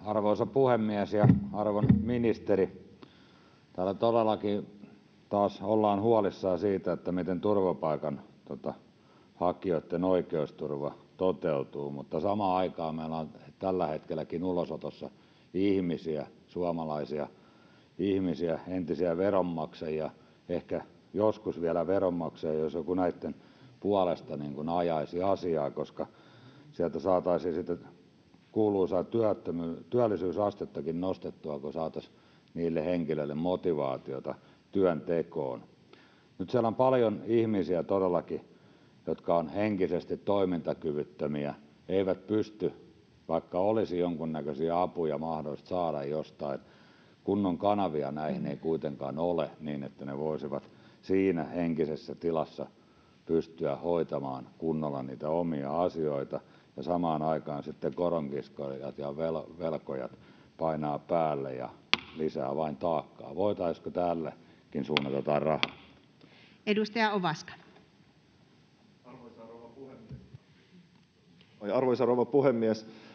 Arvoisa puhemies ja arvon ministeri! Täällä todellakin taas ollaan huolissaan siitä, miten turvapaikanhakijoitten oikeusturva toteutuu, mutta samaan aikaan meillä on tällä hetkelläkin ulosotossa ihmisiä, suomalaisia ihmisiä, entisiä veronmaksajia, ehkä joskus vielä veronmaksajia, jos joku näitten puolesta ajaisi asiaa, koska sieltä saataisiin sitten kuuluisaa työllisyysastettakin nostettua, kun saataisiin niille henkilöille motivaatiota työntekoon. Nyt siellä on paljon ihmisiä todellakin, jotka ovat henkisesti toimintakyvyttömiä, eivät pysty, vaikka olisi jonkunnäköisiä apuja mahdollista saada jostain. Kunnon kanavia näihin ei kuitenkaan ole niin, että ne voisivat siinä henkisessä tilassa pystyä hoitamaan kunnolla niitä omia asioita, ja samaan aikaan sitten koronkiskoilijat ja velkojat painaa päälle ja lisää vain taakkaa. Voitaisiinko tällekin suunnata jotain rahaa? Edustaja Ovaska. Arvoisa rouva puhemies!